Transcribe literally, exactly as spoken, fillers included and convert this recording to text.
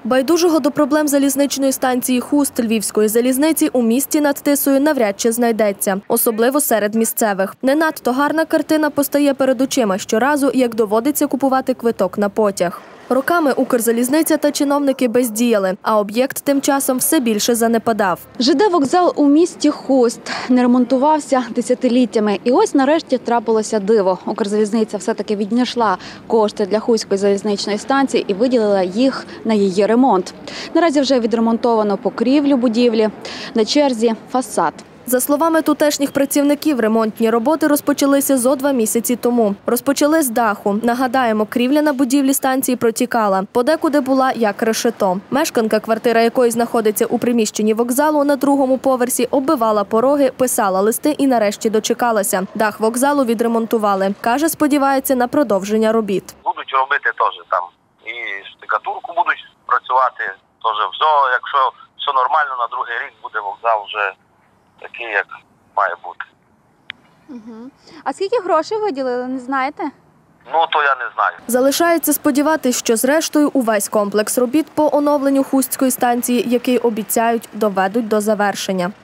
Байдужого до проблем залізничної станції Хуст Львівської залізниці у місті над Тисою навряд чи знайдеться, особливо серед місцевих. Не надто гарна картина постає перед очима щоразу, як доводиться купувати квиток на потяг. Роками Укрзалізниця та чиновники бездіяли, а об'єкт тим часом все більше занепадав. ЖД-вокзал у місті Хуст не ремонтувався десятиліттями. І ось нарешті трапилося диво. Укрзалізниця все-таки віднайшла кошти для Хустської залізничної станції і виділила їх на її ремонт. Наразі вже відремонтовано покрівлю будівлі, на черзі фасад. За словами тутешніх працівників, ремонтні роботи розпочалися зо два місяці тому. Розпочали з даху. Нагадаємо, крівля на будівлі станції протікала. Подекуди була як решето. Мешканка, квартира якої знаходиться у приміщенні вокзалу на другому поверсі, оббивала пороги, писала листи і нарешті дочекалася. Дах вокзалу відремонтували. Каже, сподівається на продовження робіт. Будуть робити теж там і штукатурку будуть працювати. Теж все, якщо все нормально, на другий рік буде вокзал вже такий, як має бути. Угу. А скільки грошей виділили, не знаєте? Ну, то я не знаю. Залишається сподіватись, що зрештою увесь комплекс робіт по оновленню Хустської станції, який обіцяють, доведуть до завершення.